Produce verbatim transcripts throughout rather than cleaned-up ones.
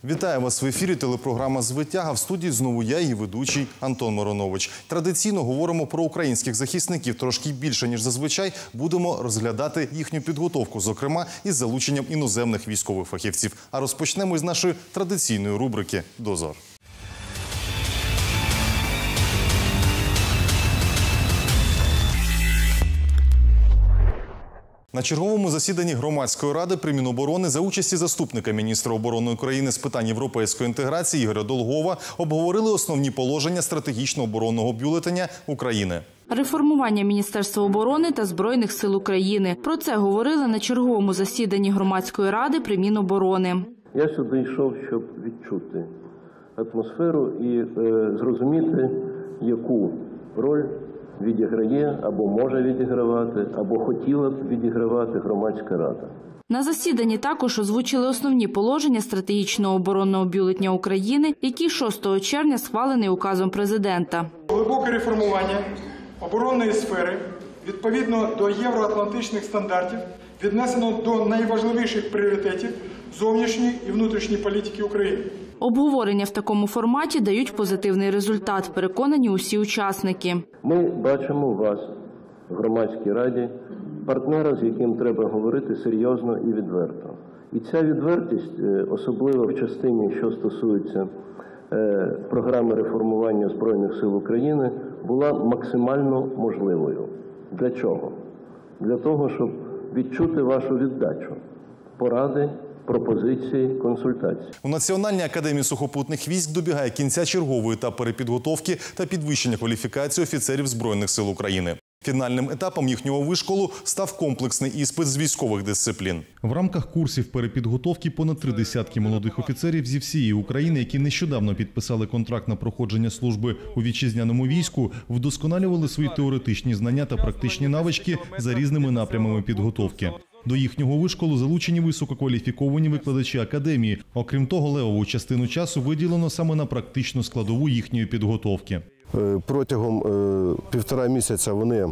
Вітаю вас в ефірі телепрограма «Звитяга». В студії знову я, її ведучий Антон Миронович. Традиційно говоримо про українських захисників. Трошки більше, ніж зазвичай, будемо розглядати їхню підготовку, зокрема, із залученням іноземних військових фахівців. А розпочнемо із нашої традиційної рубрики «Дозор». На черговому засіданні Громадської ради при Міноборони за участі заступника міністра оборони України з питань європейської інтеграції Ігоря Долгова обговорили основні положення стратегічного оборонного бюлетеня України. Реформування Міністерства оборони та Збройних сил України. Про це говорили на черговому засіданні Громадської ради при Міноборони. Я сюди йшов, щоб відчути атмосферу і е, зрозуміти, яку роль відіграє, або може відігравати, або хотіла б відігравати Громадська рада. На засіданні також озвучили основні положення стратегічного оборонного бюлетня України, який шостого червня схвалений указом президента. Глибоке реформування оборонної сфери відповідно до євроатлантичних стандартів віднесено до найважливіших пріоритетів зовнішньої і внутрішньої політики України. Обговорення в такому форматі дають позитивний результат, переконані усі учасники. Ми бачимо вас в Громадській раді, партнера, з яким треба говорити серйозно і відверто. І ця відвертість, особливо в частині, що стосується програми реформування Збройних сил України, була максимально можливою. Для чого? Для того, щоб відчути вашу віддачу, поради, пропозиції, консультації. У Національній академії сухопутних військ добігає кінця черговий етап перепідготовки та підвищення кваліфікації офіцерів Збройних сил України. Фінальним етапом їхнього вишколу став комплексний іспит з військових дисциплін. В рамках курсів перепідготовки понад три десятки молодих офіцерів зі всієї України, які нещодавно підписали контракт на проходження служби у вітчизняному війську, вдосконалювали свої теоретичні знання та практичні навички за різними напрямами підготовки. До їхнього вишколу залучені висококваліфіковані викладачі академії. Окрім того, левову частину часу виділено саме на практичну складову їхньої підготовки. Протягом півтора місяця вони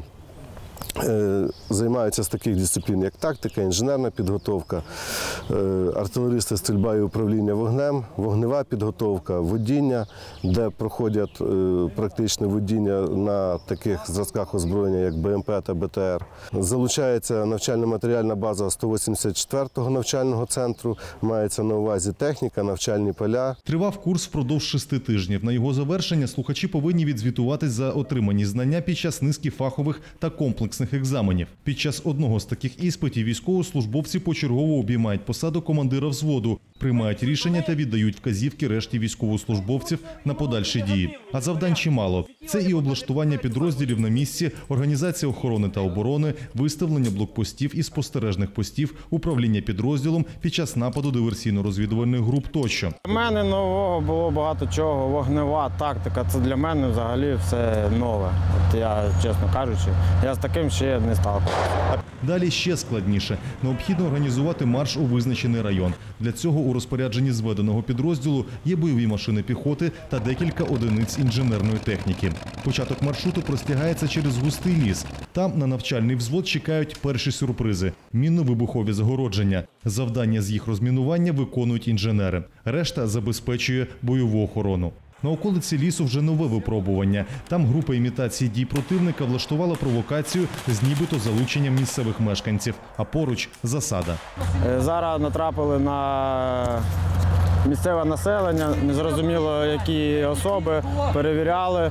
займаються з таких дисциплін, як тактика, інженерна підготовка, артилеристи, стрільба і управління вогнем, вогнева підготовка, водіння, де проходять практичне водіння на таких зразках озброєння, як Б М П та Б Т Р. Залучається навчально-матеріальна база сто вісімдесят четвертого навчального центру, мається на увазі техніка, навчальні поля. Тривав курс впродовж шести тижнів. На його завершення слухачі повинні відзвітуватись за отримані знання під час низки фахових та комплексних екзаменів. Під час одного з таких іспитів військовослужбовці почергово обіймають посаду командира взводу, приймають рішення та віддають вказівки решті військовослужбовців на подальші дії. А завдань чимало. Це і облаштування підрозділів на місці, організація охорони та оборони, виставлення блокпостів і спостережних постів, управління підрозділом під час нападу диверсійно-розвідувальних груп тощо. Для мене нового було багато чого. Вогнева тактика – це для мене взагалі все нове. От я, чесно кажучи, я з таким ще не сталкивався. Далі ще складніше. Необхідно організувати марш у визначений район. Для цього у розпорядженні зведеного підрозділу є бойові машини піхоти та декілька одиниць інженерної техніки. Початок маршруту простягається через густий ліс. Там на навчальний взвод чекають перші сюрпризи – мінно-вибухові загородження. Завдання з їх розмінування виконують інженери. Решта забезпечує бойову охорону. На околиці лісу вже нове випробування. Там група імітації дій противника влаштувала провокацію з нібито залученням місцевих мешканців, а поруч – засада. Зараз натрапили на місцеве населення, незрозуміло які особи, перевіряли,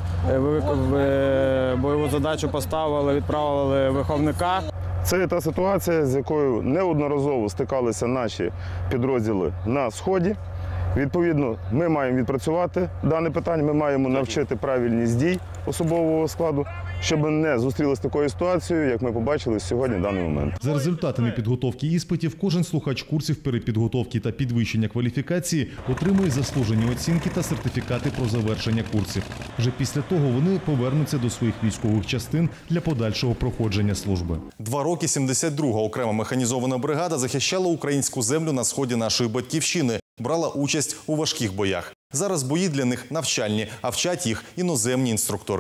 бойову задачу поставили, відправили виховника. Це та ситуація, з якою неодноразово стикалися наші підрозділи на Сході. Відповідно, ми маємо відпрацювати дане питання, ми маємо навчити правильність дій особового складу, щоб не зустрілися з такою ситуацією, як ми побачили сьогодні в даний момент. За результатами підготовки іспитів, кожен слухач курсів перепідготовки та підвищення кваліфікації отримує заслужені оцінки та сертифікати про завершення курсів. Вже після того вони повернуться до своїх військових частин для подальшого проходження служби. Два роки сімдесят друга окрема механізована бригада захищала українську землю на сході нашої батьківщини. Брала участь у важких боях. Зараз бої для них навчальні, а вчать їх іноземні інструктори.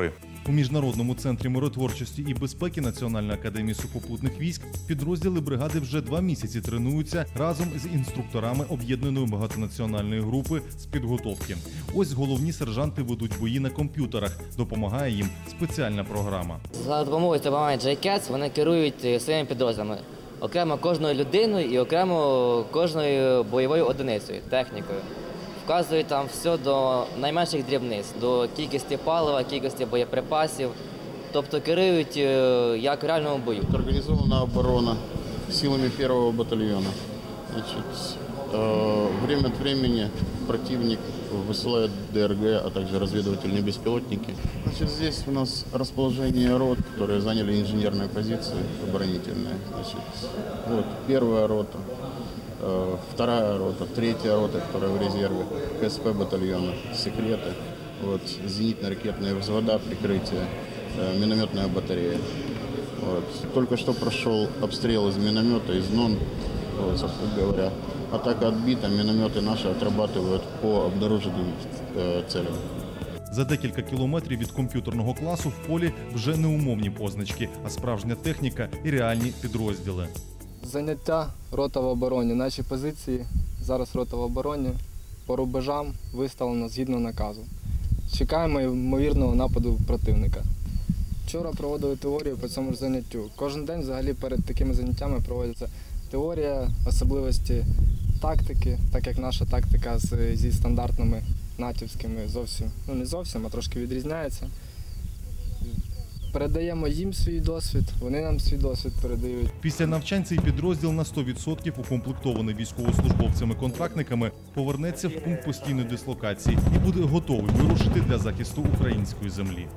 У Міжнародному центрі миротворчості і безпеки Національної академії сухопутних військ підрозділи бригади вже два місяці тренуються разом з інструкторами об'єднаної багатонаціональної групи з підготовки. Ось головні сержанти ведуть бої на комп'ютерах. Допомагає їм спеціальна програма. За допомогою програми джей кетс вони керують своїми підрозділами. Окремо кожною людиною і окремо кожною бойовою одиницею, технікою. Вказують там все до найменших дрібниць, до кількості палива, кількості боєприпасів. Тобто керують як в реальному бою. Організована оборона силами першого батальйону. Значить, время от времени противник высылает ДРГ, а также разведывательные беспилотники. Значит, здесь у нас расположение рот, которые заняли инженерные позиции оборонительные. Значит, вот первая рота, вторая рота, третья рота, которая в резерве, КСП батальона, секреты, вот, зенитно-ракетные взвода, прикрытие, минометная батарея. Вот. Только что прошел обстрел из миномета, из НОН, вот, собственно говоря. Атака отбита, минометы наши отрабатывают по обнаруженным э, целям. За декілька кілометрів від комп'ютерного класу в полі вже не умовні позначки, а справжня техніка і реальні підрозділи. Заняття, рота в обороні. Наші позиції, зараз рота в обороні, по рубежам виставлено згідно наказу. Чекаємо ймовірного нападу противника. Вчора проводили теорію по цьому ж заняттю. Кожен день взагалі перед такими заняттями проводиться теорія, особливості тактики, так як наша тактика з, зі стандартними натівськими зовсім, ну не зовсім, а трошки відрізняється. Передаємо їм свій досвід, вони нам свій досвід передають. Після навчань цей підрозділ на сто відсотків укомплектований військовослужбовцями-контрактниками повернеться в пункт постійної дислокації і буде готовий вирушити для захисту української землі.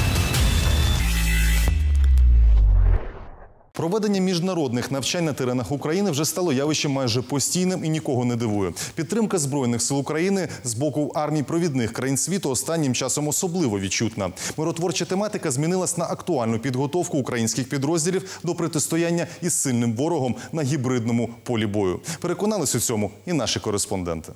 Проведення міжнародних навчань на теренах України вже стало явищем майже постійним і нікого не дивує. Підтримка Збройних сил України з боку армій провідних країн світу останнім часом особливо відчутна. Миротворча тематика змінилась на актуальну підготовку українських підрозділів до протистояння із сильним ворогом на гібридному полі бою. Переконались у цьому і наші кореспонденти.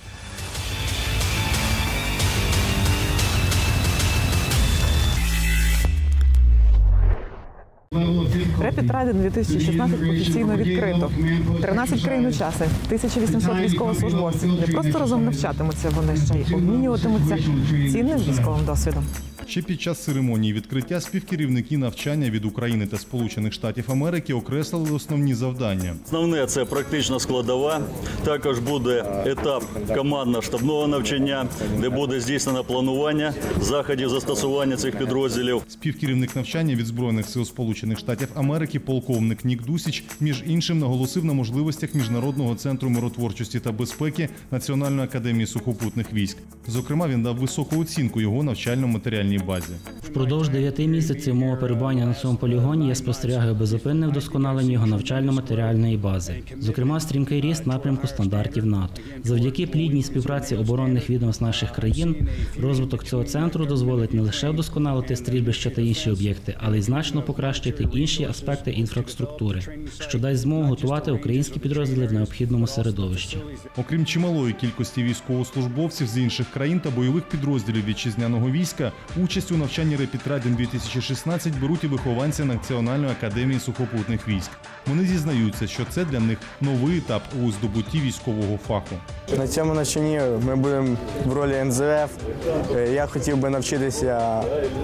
Rapid Ride дві тисячі шістнадцять офіційно відкрито. тринадцять країн-учасниць, тисяча вісімсот військовослужбовців. Не просто разом навчатимуться, вони ще й обмінюватимуться цінним військовим досвідом. Ще під час церемонії відкриття співкерівники навчання від України та Сполучених Штатів Америки окреслили основні завдання. Основне – це практична складова. Також буде етап командно-штабного навчання, де буде здійснено планування заходів застосування цих підрозділів. Співкерівник навчання від Збройних сил Сполучених Штатів Америки полковник Нік Дусіч, між іншим, наголосив на можливостях Міжнародного центру миротворчості та безпеки Національної академії сухопутних військ. Зокрема, він дав високу оцінку його навчально-матеріальній базі. Впродовж дев'яти місяців мого перебування на цьому полігоні я спостерігаю безупинне вдосконалення його навчально-матеріальної бази. Зокрема, стрімкий ріст напрямку стандартів НАТО. Завдяки плідній співпраці оборонних відомств наших країн, розвиток цього центру дозволить не лише вдосконалити стрільбище та інші об'єкти, але й значно покращити інші аспекти інфраструктури, що дасть змогу готувати українські підрозділи в необхідному середовищі. Окрім чималої кількості військовослужбовців з інших країн та бойових підрозділів вітчизняного війська, участь у навчанні Rapid Ride дві тисячі шістнадцять беруть і вихованці Національної академії сухопутних військ. Вони зізнаються, що це для них новий етап у здобутті військового фаху. На цьому навчанні ми будемо в ролі ен зе еф. Я хотів би навчитися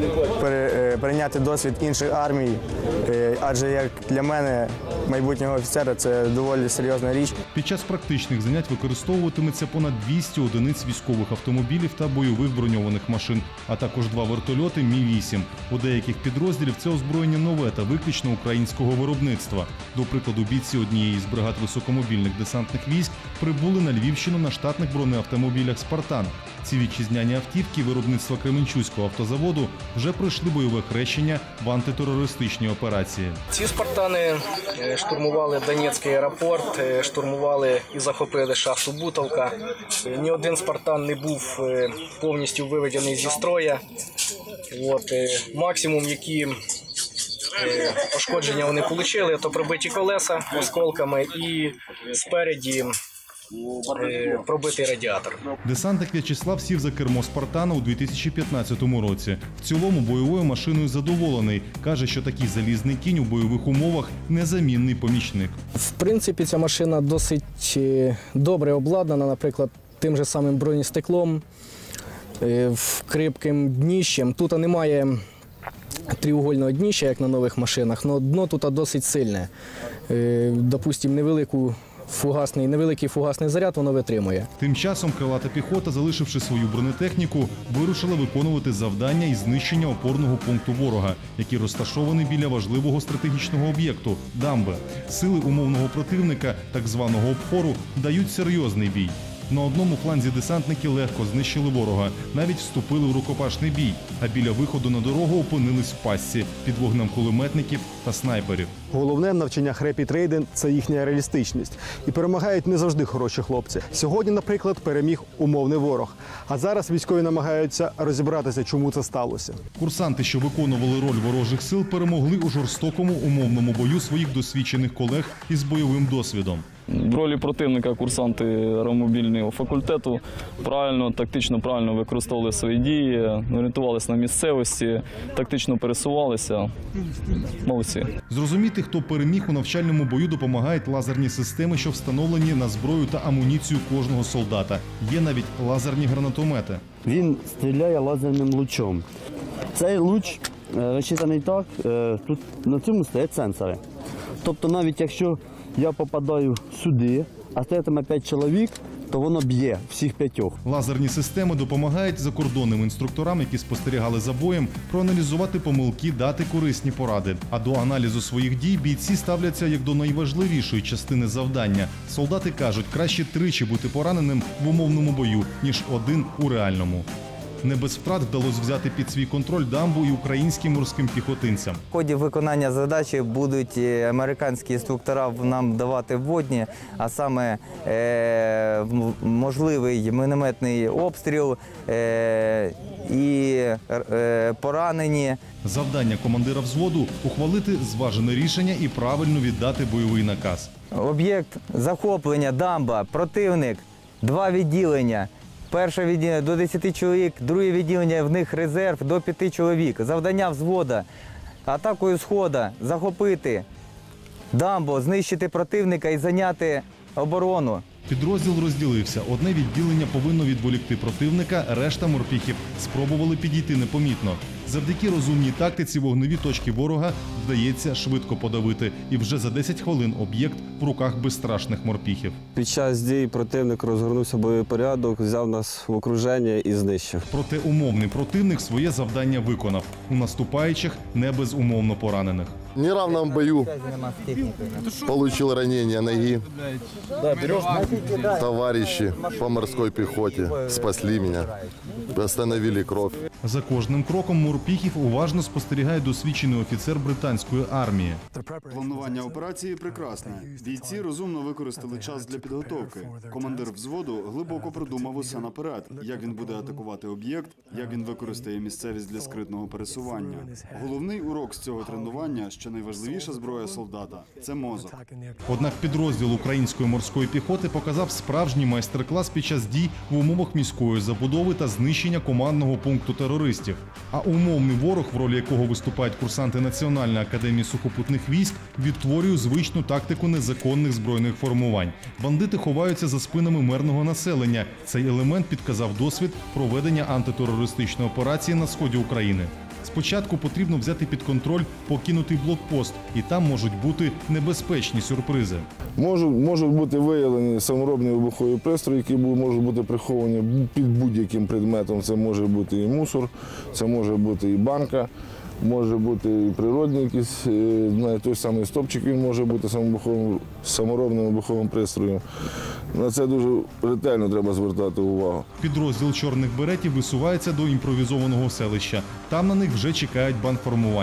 перейняти досвід інших армій, адже як для мене, майбутнього офіцера, це доволі серйозна річ. Під час практичних занять використовуватиметься понад двісті одиниць військових автомобілів та бойових броньованих машин, а також два вертольоти Мі вісім. У деяких підрозділів це озброєння нове та виключно українського виробництва. До прикладу, бійці однієї з бригад високомобільних десантних військ прибули на Львівщину на штатних бронеавтомобілях «Спартан». Ці вітчизняні автівки виробництва Кременчуцького автозаводу вже пройшли бойове хрещення в антитерористичній операції. Ці «Спартани» штурмували Донецький аеропорт, штурмували і захопили шахту Бутовка. Ні один «Спартан» не був повністю виведений зі строя. От, максимум, які пошкодження вони отримали, то пробиті колеса осколками і спереді е, пробитий радіатор. Десантник В'ячеслав сів за кермо «Спартана» у дві тисячі п'ятнадцятому році. В цілому бойовою машиною задоволений. Каже, що такий залізний кінь у бойових умовах – незамінний помічник. В принципі, ця машина досить добре обладнана, наприклад, тим же самим бронестеклом, кріпким дніщем. Тут немає тріугольного дніща, як на нових машинах, але дно тут досить сильне. Допустимо, невелику фугасний, невеликий фугасний заряд воно витримує. Тим часом крилата піхота, залишивши свою бронетехніку, вирушила виконувати завдання із знищення опорного пункту ворога, який розташований біля важливого стратегічного об'єкту – дамби. Сили умовного противника, так званого обхору, дають серйозний бій. На одному фланзі десантники легко знищили ворога, навіть вступили в рукопашний бій, а біля виходу на дорогу опинились в пастці під вогнем кулеметників та снайперів. Головне в навчаннях Rapid Raiden – це їхня реалістичність. І перемагають не завжди хороші хлопці. Сьогодні, наприклад, переміг умовний ворог. А зараз військові намагаються розібратися, чому це сталося. Курсанти, що виконували роль ворожих сил, перемогли у жорстокому умовному бою своїх досвідчених колег із бойовим досвідом. В ролі противника курсанти аеромобільного факультету правильно, тактично правильно використовували свої дії, орієнтувалися на місцевості, тактично пересувалися. Молодці. Зрозуміти, хто переміг у навчальному бою, допомагають лазерні системи, що встановлені на зброю та амуніцію кожного солдата. Є навіть лазерні гранатомети. Він стріляє лазерним лучом. Цей луч розчитаний так, тут на цьому стоять сенсори. Тобто навіть якщо я попадаю сюди, а стоятиме п'ять чоловік, то воно б'є всіх п'ятьох. Лазерні системи допомагають закордонним інструкторам, які спостерігали за боєм, проаналізувати помилки, дати корисні поради. А до аналізу своїх дій бійці ставляться як до найважливішої частини завдання. Солдати кажуть, краще тричі бути пораненим в умовному бою, ніж один у реальному. Не без втрат вдалося взяти під свій контроль дамбу і українським морським піхотинцям. В ході виконання задачі будуть американські інструктора нам давати вводні, а саме е, можливий мінометний обстріл е, і е, поранені. Завдання командира взводу – ухвалити зважене рішення і правильно віддати бойовий наказ. Об'єкт захоплення, дамба, противник, два відділення. Перше відділення до десяти чоловік, друге відділення в них резерв до п'яти чоловік. Завдання взвода атакою схода захопити дамбу, знищити противника і зайняти оборону. Підрозділ розділився. Одне відділення повинно відволікти противника, решта морпіхів спробували підійти непомітно. Завдяки розумній тактиці вогневі точки ворога вдається швидко подавити. І вже за десять хвилин об'єкт в руках безстрашних морпіхів. Під час дій противник розгорнувся бойовий порядок, взяв нас в окруження і знищив. Проте умовний противник своє завдання виконав. У наступаючих не без умовно поранених. В неравном бою получил ранение ноги. Товарищи по морской пехоте спасли меня, остановили кровь. За кожним кроком морпіхів уважно спостерігає досвідчений офіцер британської армії. Планування операції прекрасне. Бійці розумно використали час для підготовки. Командир взводу глибоко продумав усе наперед, як він буде атакувати об'єкт, як він використає місцевість для скритного пересування. Головний урок з цього тренування, що найважливіша зброя солдата – це мозок. Однак підрозділ української морської піхоти показав справжній майстер-клас під час дій в умовах міської забудови та знищення командного пункту терористів. А умовний ворог, в ролі якого виступають курсанти Національної академії сухопутних військ, відтворює звичну тактику незаконних збройних формувань. Бандити ховаються за спинами мирного населення. Цей елемент підказав досвід проведення антитерористичної операції на сході України. Спочатку потрібно взяти під контроль покинутий блокпост, і там можуть бути небезпечні сюрпризи. Можуть, можуть бути виявлені саморобні вибухові пристрої, які можуть бути приховані під будь-яким предметом. Це може бути і мусор, це може бути і банка, може бути і природний якийсь, навіть той самий стопчик, він може бути саморобним вибуховим пристроєм. На це дуже ретельно треба звертати увагу. Підрозділ чорних беретів висувається до імпровізованого селища. Там на них вже чекають бандформування.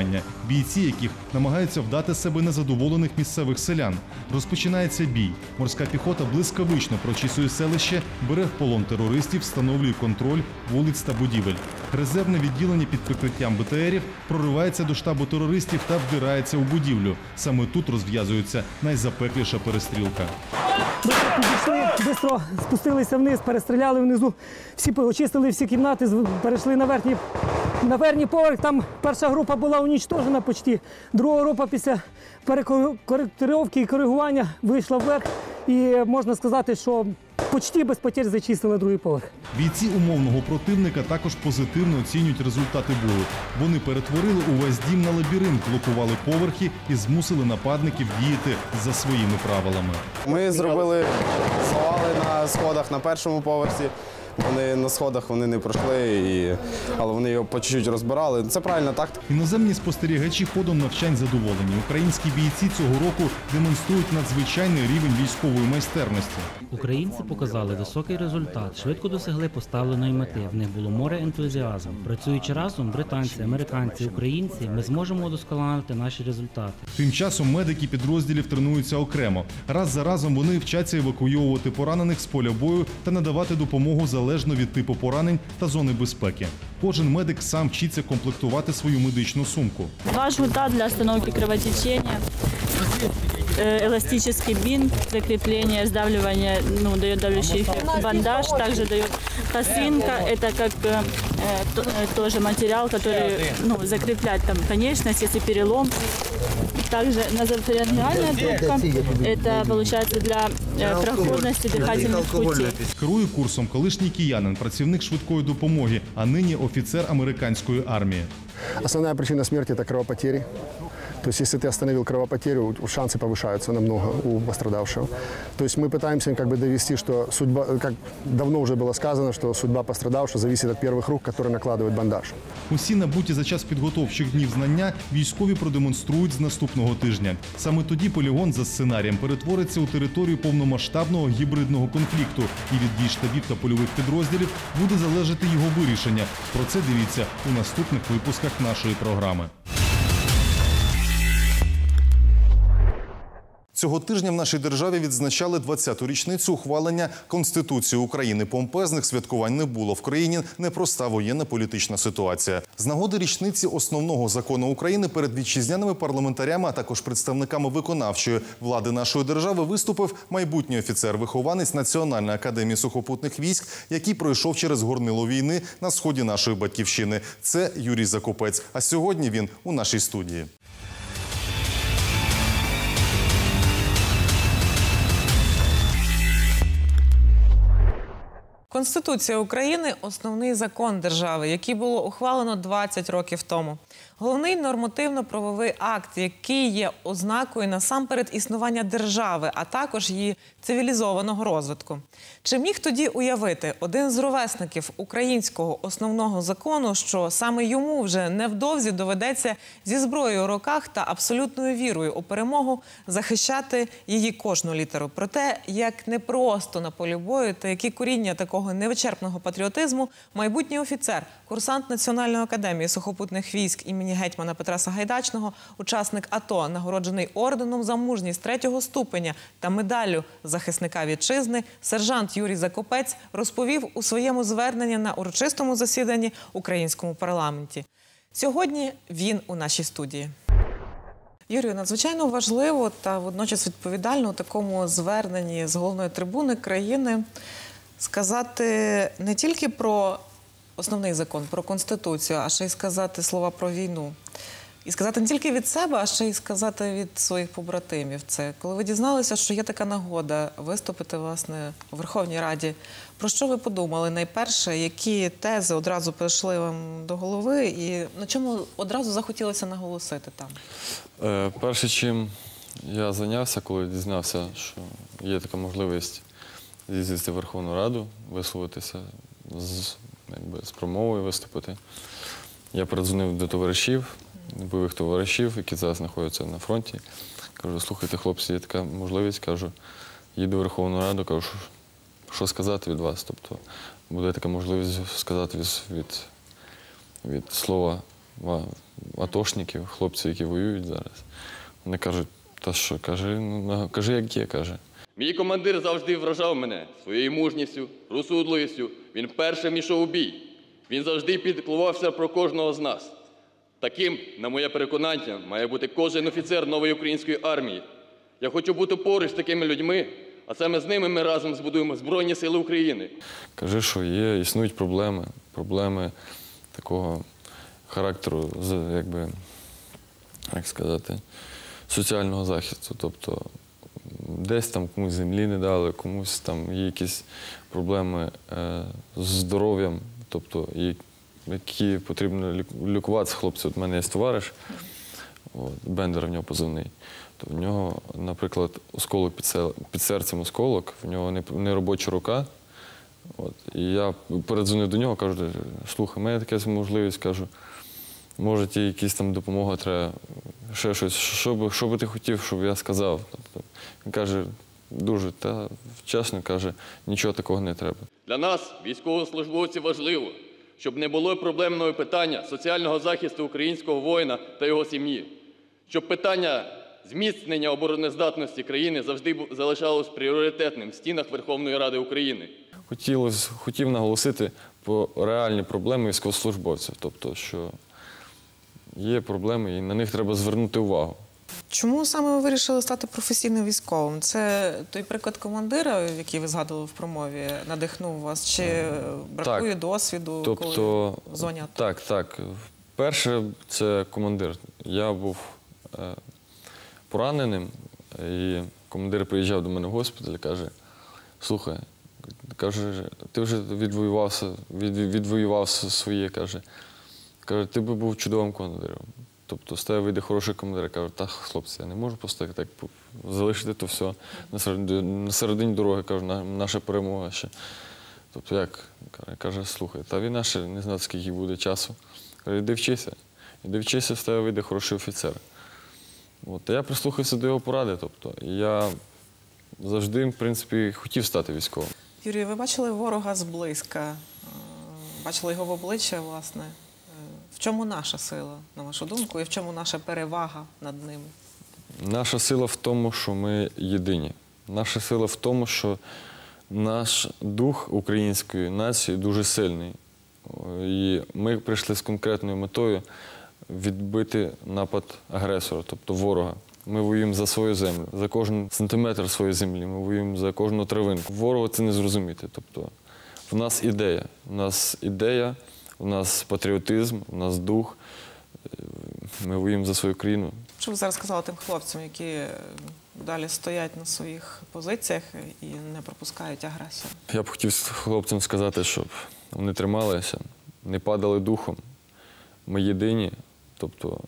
бійці яких намагаються вдати з себе незадоволених місцевих селян. Розпочинається бій. Морська піхота блискавично прочісує селище, бере в полон терористів, встановлює контроль вулиць та будівель. Резервне відділення під прикриттям Бе Те Ерів проривається до штабу терористів та вдирається у будівлю. Саме тут розв'язується найзапекліша перестрілка. Підійшли, швидко спустилися вниз, перестріляли внизу, всі очистили всі кімнати, перейшли на верхній, на верхній поверх. Там перша група була унічтожена почти, друга група після перекоректировки і коригування вийшла вверх. І можна сказати, що почти без потерь зачистили другий поверх. Бійці умовного противника також позитивно оцінюють результати бою. Вони перетворили увесь дім на лабіринт, блокували поверхи і змусили нападників діяти за своїми правилами. Ми зробили завали на сходах на першому поверсі. Вони на сходах вони не пройшли, і... але вони його по чуть-чуть розбирали. Це правильна тактика. Іноземні спостерігачі ходом навчань задоволені. Українські бійці цього року демонструють надзвичайний рівень військової майстерності. Українці показали високий результат, швидко досягли поставленої мети. В них було море ентузіазму. Працюючи разом, британці, американці, українці, ми зможемо удосконалити наші результати. Тим часом медики підрозділів тренуються окремо. Раз за разом вони вчаться евакуйовувати поранених з поля бою та надавати допомогу залежно від типу поранень та зони безпеки. Кожен медик сам вчиться комплектувати свою медичну сумку. Два жгута для остановки кровотечения, эластический бинт, закрепление, сдавливание, ну, дает давлящий эффект. Бандаж также дает. Косынка – это как э, то, тоже материал, который, ну, закреплять там конечность, если перелом. Также назофарингеальная трубка – это, получается, для э, проходности дыхательных путей. Керує курсом колишній киянин, працівник швидкої допомоги, а нині офіцер американської армії. Основная причина смерти – это кровопотери. То есть, если ты остановил кровопотерю, шансы повышаются намного у пострадавшего. То есть, мы пытаемся как бы довести, что судьба, как давно уже было сказано, что судьба пострадавшего зависит от первых рук, которые накладывают бандаж. Усі набуті за час підготовчих днів знання військові продемонструють з наступного тижня. Саме тоді полігон за сценарієм перетвориться у територію повномасштабного гібридного конфлікту. І від дій штабів та польових підрозділів буде залежати його вирішення. Про це дивіться у наступних випусках нашої програми. Цього тижня в нашій державі відзначали двадцяту річницю ухвалення Конституції України. Помпезних святкувань не було. В країні непроста воєнна політична ситуація. З нагоди річниці основного закону України перед вітчизняними парламентарями, а також представниками виконавчої влади нашої держави виступив майбутній офіцер-вихованець Національної академії сухопутних військ, який пройшов через горнило війни на сході нашої батьківщини. Це Юрій Закопець. А сьогодні він у нашій студії. Конституція України – основний закон держави, який було ухвалено двадцять років тому. Головний нормативно-правовий акт, який є ознакою насамперед існування держави, а також її цивілізованого розвитку. Чи міг тоді уявити один з ровесників українського основного закону, що саме йому вже невдовзі доведеться зі зброєю у руках та абсолютною вірою у перемогу захищати її кожну літеру? Про те, як непросто на полі бою та які коріння такого невичерпного патріотизму майбутній офіцер, курсант Національної академії сухопутних військ імені гетьмана Петра Сагайдачного, учасник АТО, нагороджений орденом за мужність третього ступеня та медаллю захисника вітчизни, сержант Юрій Закопець розповів у своєму зверненні на урочистому засіданні українському парламенті. Сьогодні він у нашій студії. Юрію, надзвичайно важливо та водночас відповідально у такому зверненні з головної трибуни країни сказати не тільки про основний закон, про Конституцію, а ще й сказати слова про війну. І сказати не тільки від себе, а ще й сказати від своїх побратимів. Це коли ви дізналися, що є така нагода виступити, власне, у Верховній Раді. Про що ви подумали найперше? Які тези одразу прийшли вам до голови? І на чому одразу захотілося наголосити там? Е, перше, чим я зайнявся, коли дізнався, що є така можливість з'їздити в Верховну Раду, висловитися з, якби, з промовою, виступити. Я передзвонив до товаришів, бойових товаришів, які зараз знаходяться на фронті. Кажу, слухайте, хлопці, є така можливість, кажу, їду в Верховну Раду, кажу, що, що сказати від вас. Тобто буде така можливість сказати від, від, від слова атошників, хлопців, які воюють зараз. Вони кажуть, та що, кажи, ну, кажи, як є, каже. Мій командир завжди вражав мене своєю мужністю, розсудливістю. Він першим йшов у бій. Він завжди піклувався про кожного з нас. Таким, на моє переконання, має бути кожен офіцер нової української армії. Я хочу бути поруч з такими людьми, а саме з ними ми разом збудуємо Збройні Сили України. Кажи, що є, існують проблеми, проблеми такого характеру, якби, як сказати, соціального захисту. Тобто десь там комусь землі не дали, комусь там є якісь проблеми е, з здоров'ям, тобто які потрібно лікуватися. Хлопці, от в мене є товариш, от, Бендер, в нього позивний. То в нього, наприклад, осколок під, під серцем осколок, в нього не, не робоча рука. От, і я передзвонив до нього, кажу, слухай, в мене така можливість, кажу, може ті якісь там допомога треба, ще щось, що би, що би ти хотів, щоб я сказав. Тобто, він каже, дуже, та чесно каже, нічого такого не треба. Для нас, військовослужбовців, важливо, щоб не було проблемного питання соціального захисту українського воїна та його сім'ї. Щоб питання зміцнення обороноздатності країни завжди залишалось пріоритетним в стінах Верховної Ради України. Хотілося, хотів наголосити про реальні проблеми військовослужбовців, тобто, що є проблеми і на них треба звернути увагу. Чому саме ви вирішили стати професійним військовим? Це той приклад командира, який ви згадували в промові, надихнув вас? Чи бракує так. досвіду, тобто, коли в зоні АТО? Так, так. Перше, це командир. Я був е, пораненим, і командир приїжджав до мене в госпіталь і каже, слухай, каже, ти вже відвоювався, від, відвоював своє, каже, каже, ти би був чудовим командиром. Тобто з тебе вийде хороший командир. Я кажу, так, хлопці, я не можу просто так залишити то все на середині, на середині дороги, кажу, наша перемога ще. Тобто як? Каже, слухай, та війна ще не знаю, скільки буде часу. Каже, іди вчися, іди вчися, з тебе вийде хороший офіцер. От, я прислухався до його поради, тобто я завжди, в принципі, хотів стати військовим. Юрій, ви бачили ворога зблизька, бачили його в обличчя, власне. В чому наша сила, на вашу думку, і в чому наша перевага над ними? Наша сила в тому, що ми єдині. Наша сила в тому, що наш дух української нації дуже сильний. І ми прийшли з конкретною метою відбити напад агресора, тобто ворога. Ми воюємо за свою землю, за кожен сантиметр своєї землі, ми воюємо за кожну травинку. Ворогу це не зрозуміти. Тобто в нас ідея, в нас ідея, у нас патріотизм, у нас дух, ми воюємо за свою країну. Що ви зараз сказали тим хлопцям, які далі стоять на своїх позиціях і не пропускають агресію? Я б хотів хлопцям сказати, щоб вони трималися, не падали духом. Ми єдині. Тобто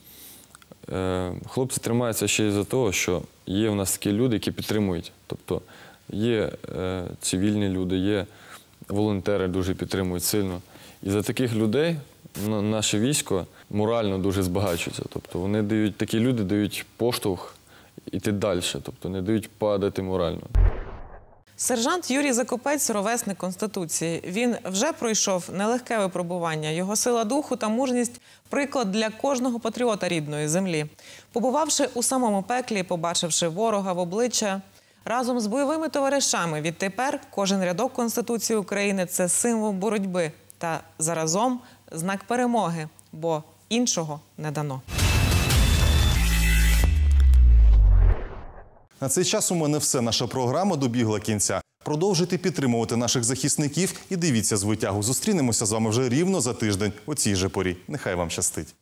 хлопці тримаються ще й за того, що є в нас такі люди, які підтримують. Тобто є цивільні люди, є волонтери, дуже підтримують сильно. І за таких людей наше військо морально дуже збагачується. Тобто вони дають, такі люди дають поштовх іти далі, тобто не дають падати морально. Сержант Юрій Закопець – ровесник Конституції. Він вже пройшов нелегке випробування. Його сила духу та мужність – приклад для кожного патріота рідної землі. Побувавши у самому пеклі, побачивши ворога в обличчя, разом з бойовими товаришами відтепер кожен рядок Конституції України – це символ боротьби та заразом знак перемоги, бо іншого не дано. На цей час у мене все. Наша програма добігла кінця. Продовжуйте підтримувати наших захисників і дивіться «Звитягу». Зустрінемося з вами вже рівно за тиждень у цій же порі. Нехай вам щастить.